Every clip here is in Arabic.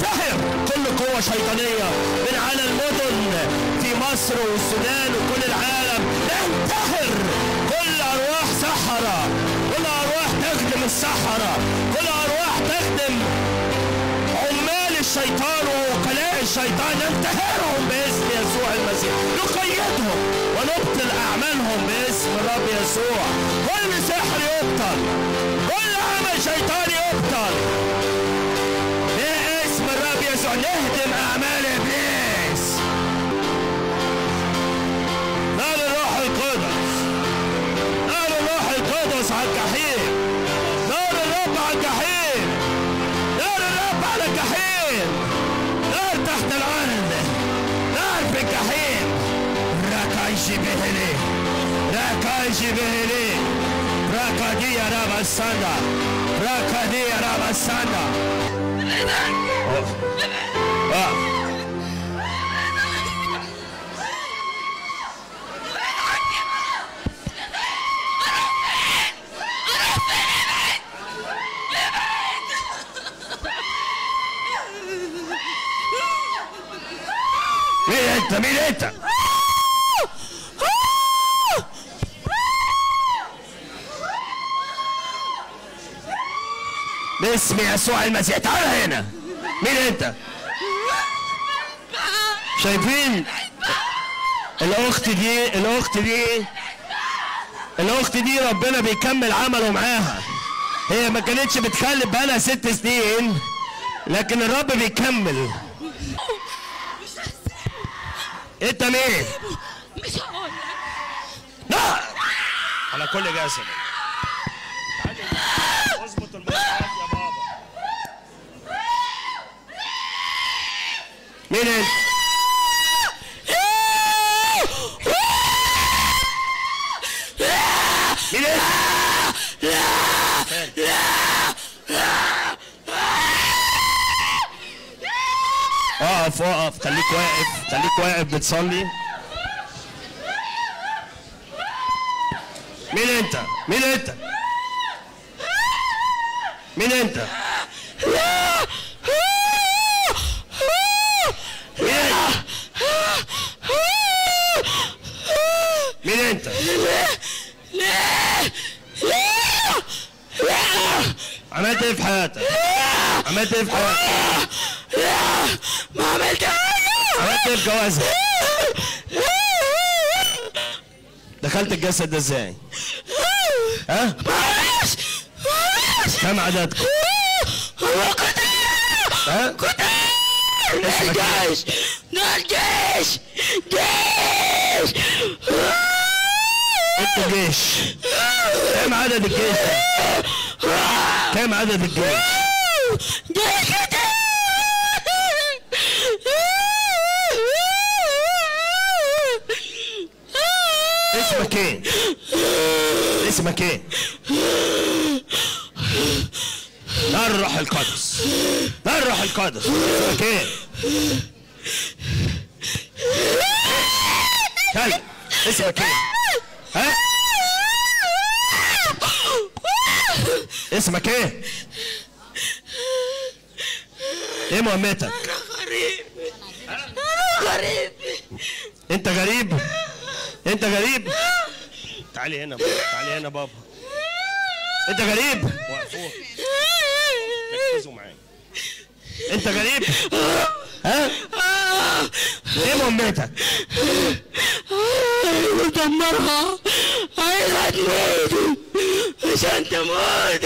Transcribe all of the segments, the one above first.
ننتهر كل قوة شيطانية من على المدن في مصر والسودان وكل العالم. ننتهر كل أرواح سحرة، كل أرواح تخدم السحرة، كل أرواح تخدم عمال الشيطان ووكلاء الشيطان. ننتهرهم باسم يسوع المسيح، نقيدهم ونبطل أعمالهم باسم الرب يسوع. كل سحر يبطل، كل عمل شيطاني يبطل باسم الرب يسوع. نهدم أعمال إبليس. نار الروح القدس، نار الروح القدس على الجحيم، نار الرب على الجحيم، نار الرب على الجحيم، نار تحت الأرض، نار في الجحيم. راكايشي بهلي، راكايشي بهلي، راكادي يا رب السنة، راكادي يا رب السنة. مين انت؟ مين انت؟ باسم يسوع المسيح تعال هنا. مين انت؟ شايفين الاخت دي ربنا بيكمل عمله معاها. هي ما كانتش بتخلف بقالها 6 سنين، لكن الرب بيكمل. انت مين؟ مش هقول لك. لا على كل جسد. اظبط المصحف يا بابا. مين انت؟ مين انت؟ اقف اقف، خليك واقف، خليك واقف بتصلي. مين انت؟ مين انت؟ مين انت؟ مين انت؟ عملت ايه في حياتك؟ عملت ايه في حياتك؟ ما عملت حاجة. عملت ايه في جوازك؟ دخلت الجسد ده ازاي؟ ها؟ كم عددكم؟ ها؟ اسمك جيش، جيش جيش. انتوا جيش. كم عدد الجيش ده؟ كم عدد الجيش؟ جيش اسمك ايه؟ اسمك ايه؟ نار الروح القدس، نار الروح القدس. اسمك ايه؟ كلب. اسمك ايه؟ ها؟ اسمك ايه؟ ايه مهمتك؟ انا غريب. انا غريب. انت غريب؟ انت غريب؟ تعالي هنا، تعالي هنا بابا. انت غريب؟ وقفوه، ركزوا معايا. انت غريب؟ ها؟ ايه مهمتك؟ ودمرها، عايزها تموت عشان تموت.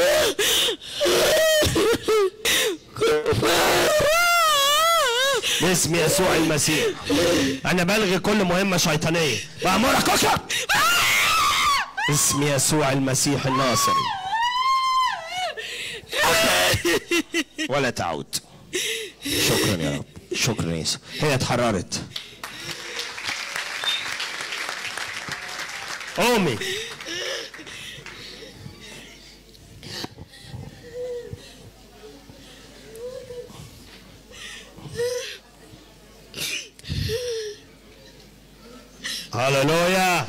باسم يسوع المسيح انا بلغي كل مهمه شيطانيه. بأمرك اخرج باسم يسوع المسيح الناصري، ولا تعود. شكرا يا رب، شكرا يا يسوع. هي اتحررت. قومي. هللويا.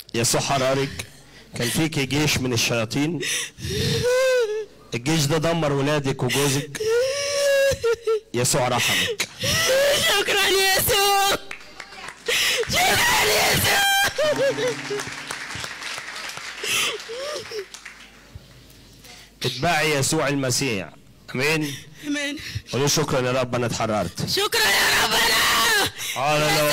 يسوع حررك. كان فيكي جيش من الشياطين، الجيش ده دمر ولادك وجوزك. يسوع رحمك. شكرا يسوع، شكرا يسوع. اتباعي يسوع المسيح. امين. امين. قولوا شكرا يا رب انا اتحررت. شكرا يا ربنا. هللويا.